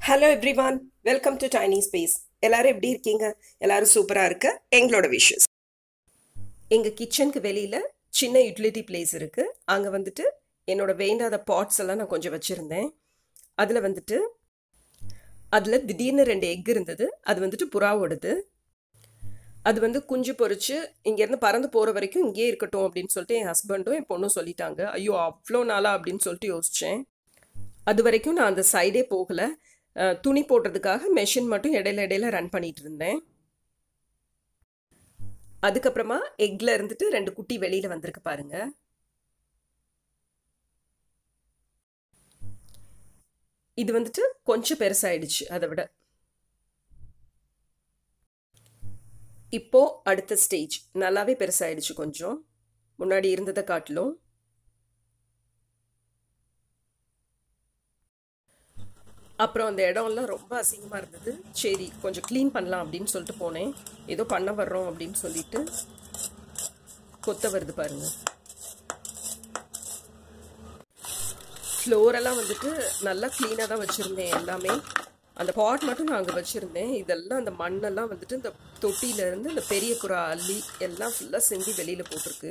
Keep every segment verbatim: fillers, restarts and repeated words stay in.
Hello everyone, welcome to tiny space. எல்லாரும் எப்படி இருக்கீங்க? எல்லாரும் சூப்பராக இருக்க எங்களோட விஷஸ். எங்கள் கிச்சனுக்கு வெளியில் சின்ன யூட்டிலிட்டி பிளேஸ் இருக்குது. அங்கே வந்துட்டு என்னோட வேண்டாத பாட்ஸ் எல்லாம் நான் கொஞ்சம் வச்சுருந்தேன். அதில் வந்துட்டு அதில் திடீர்னு ரெண்டு எக் இருந்தது. அது வந்துட்டு புறாவோடது. அது வந்து குஞ்சு பொறிச்சு இங்கேருந்து பறந்து போகிற வரைக்கும் இங்கேயே இருக்கட்டும் அப்படின்னு சொல்லிட்டு என் ஹஸ்பண்டும் என் பொண்ணும் சொல்லிட்டாங்க. ஐயோ அவ்வளோ நாளா அப்படின்னு சொல்லிட்டு யோசித்தேன். அது வரைக்கும் நான் அந்த சைடே போகலை. துணி போடுறதுக்காக மெஷின் மட்டும் இடையில இடையில ரன் பண்ணிட்டு இருந்தேன். அதுக்கப்புறமா எக்ல இருந்துட்டு ரெண்டு குட்டி வெளியில வந்திருக்கு பாருங்க. இது வந்துட்டு கொஞ்சம் பெருசாயிடுச்சு அதை விட. இப்போ அடுத்த ஸ்டேஜ் நல்லாவே பெருசாயிடுச்சு, கொஞ்சம் முன்னாடி இருந்ததை காட்டிலும். அப்புறம் அந்த இடம்லாம் ரொம்ப அசிங்கமாக இருந்தது. சரி கொஞ்சம் க்ளீன் பண்ணலாம் அப்படின்னு சொல்லிட்டு போனேன். ஏதோ பண்ண வர்றோம் அப்படின்னு சொல்லிட்டு கொத்த வருது பாருங்க. ஃப்ளோரெல்லாம் வந்துட்டு நல்லா க்ளீனாக தான் வச்சுருந்தேன் எல்லாமே. அந்த பாட் மட்டும் நான் அங்கே வச்சுருந்தேன். இதெல்லாம் அந்த மண்ணெல்லாம் வந்துட்டு இந்த தொட்டியிலேருந்து இந்த பெரிய புறா அள்ளி எல்லாம் ஃபுல்லாக செஞ்சு வெளியில் போட்டிருக்கு.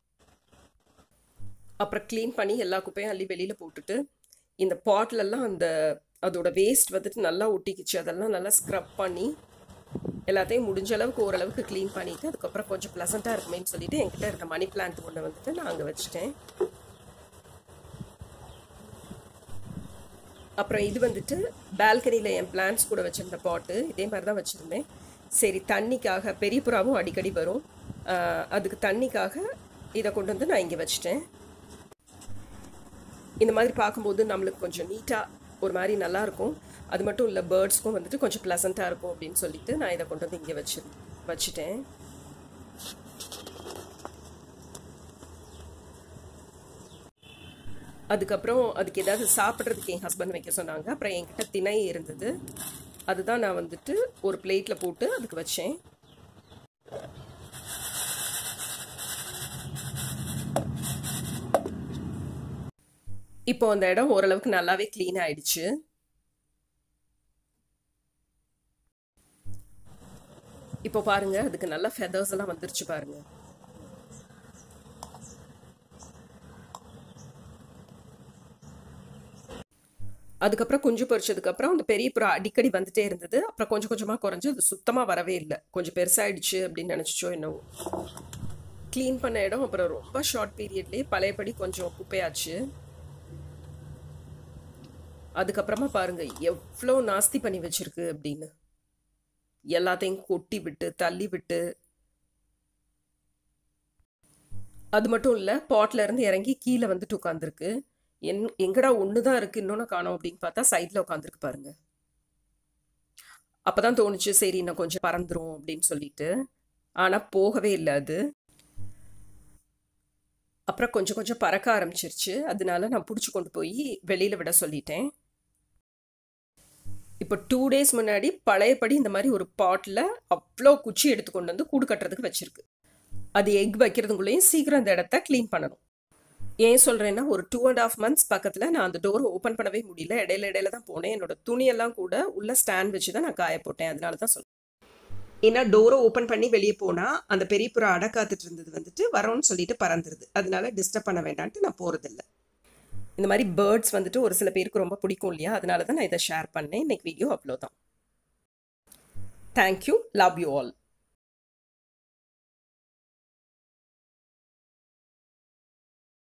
அப்புறம் க்ளீன் பண்ணி எல்லா குப்பையும் அள்ளி வெளியில் போட்டுட்டு இந்த பாட்லெல்லாம் அந்த அதோட வேஸ்ட் வந்துட்டு நல்லா ஒட்டிக்கிச்சு. அதெல்லாம் நல்லா ஸ்க்ரப் பண்ணி எல்லாத்தையும் முடிஞ்ச அளவுக்கு ஓரளவுக்கு க்ளீன் பண்ணிவிட்டு அதுக்கப்புறம் கொஞ்சம் ப்ளசண்ட்டாக இருக்குமேன்னு சொல்லிட்டு என்கிட்ட இருந்த மணி பிளான்ட் ஒன்று வந்துட்டு நான் அங்கே வச்சுட்டேன். அப்புறம் இது வந்துட்டு பால்கனியில் என் பிளான்ட்ஸ் கூட வச்சுருந்த பாட்டு இதே மாதிரி தான் வச்சுருந்தேன். சரி தண்ணிக்காக, பெரிய புறாவும் அடிக்கடி வரும், அதுக்கு தண்ணிக்காக இதை கொண்டு வந்து நான் இங்கே வச்சுட்டேன். இந்த மாதிரி பார்க்கும்போது நம்மளுக்கு கொஞ்சம் நீட்டாக ஒரு மாதிரி நல்லாயிருக்கும். அது மட்டும் இல்லை, பேர்ட்ஸ்க்கும் வந்துட்டு கொஞ்சம் ப்ளசண்ட்டாக இருக்கும் அப்படின்னு சொல்லிட்டு நான் இதை கொண்டு வந்து இங்கே வச்சு வச்சுட்டேன். அதுக்கப்புறம் அதுக்கு ஏதாவது சாப்பிட்றதுக்கு என் ஹஸ்பண்ட் வைக்க சொன்னாங்க. அப்புறம் என்கிட்ட திணை இருந்தது, அதுதான் நான் வந்துட்டு ஒரு பிளேட்டில் போட்டு அதுக்கு வச்சேன். இப்போ அந்த இடம் ஓரளவுக்கு நல்லாவே க்ளீன் ஆயிடுச்சு. இப்போ பாருங்க, அதுக்கு நல்லா ஃபெதர்ஸ் எல்லாம் வந்துருச்சு பாருங்க. அதுக்கப்புறம் குஞ்சு பொறிச்சதுக்கப்புறம் அந்த பெரிய புறா அடிக்கடி வந்துட்டே இருந்தது. அப்புறம் கொஞ்சம் கொஞ்சமாக குறைஞ்சி அது சுத்தமாக வரவே இல்லை. கொஞ்சம் பெருசாயிடுச்சு அப்படின்னு நினச்சிச்சோ என்னவோ. க்ளீன் பண்ண இடம் அப்புறம் ரொம்ப ஷார்ட் பீரியட்லேயே பழையபடி கொஞ்சம் குப்பையாச்சு. அதுக்கப்புறமா பாருங்க எவ்வளோ நாஸ்தி பண்ணி வச்சிருக்கு அப்படின்னு. எல்லாத்தையும் கொட்டி விட்டு தள்ளி விட்டு. அது மட்டும் இல்லை, பாட்ல இருந்து இறங்கி கீழே வந்துட்டு உட்காந்துருக்கு. என் எங்கடா ஒன்று தான் இருக்கு இன்னொன்று காணோம் அப்படின்னு பார்த்தா சைடில் உட்காந்துருக்கு பாருங்க. அப்போதான் தோணுச்சு சரி இன்னும் கொஞ்சம் பறந்துரும் அப்படின்னு சொல்லிட்டு. ஆனால் போகவே இல்லை அது. அப்புறம் கொஞ்சம் கொஞ்சம் பறக்க ஆரம்பிச்சிருச்சு. அதனால நான் பிடிச்சி கொண்டு போய் வெளியில் விட சொல்லிட்டேன். இப்போ டூ டேஸ் முன்னாடி பழையபடி இந்த மாதிரி ஒரு பாட்டில் அவ்வளோ குச்சி எடுத்து கொண்டு வந்து கூடு கட்டுறதுக்கு வச்சிருக்கு. அது எக் வைக்கிறதுக்குள்ளேயும் சீக்கிரம் அந்த இடத்த க்ளீன் பண்ணணும். ஏன் சொல்கிறேன்னா, ஒரு டூ அண்ட் ஆஃப் மந்த்ஸ் பக்கத்தில் நான் அந்த டோரை ஓப்பன் பண்ணவே முடியல. இடையில இடையில தான் போனேன். என்னோட துணியெல்லாம் கூட உள்ள ஸ்டாண்ட் வச்சு தான் நான் காய போட்டேன். அதனால தான் சொல்கிறேன். ஏன்னா டோரை ஓப்பன் பண்ணி வெளியே போனால் அந்த பெரிய புறா அடை காத்துட்டு இருந்தது வந்துட்டு வரோன்னு சொல்லிட்டு பறந்துருது. அதனால டிஸ்டர்ப் பண்ண வேண்டான்ட்டு நான் போகிறதில்ல. இந்த மாதிரி பேர்ட்ஸ் வந்துட்டு ஒரு சில பேருக்கு ரொம்ப பிடிக்கும் இல்லையா? அதனால தான் நான் இதை ஷேர் பண்ணேன். இன்னைக்கு வீடியோ அவ்வளோதான். Thank you, love you all.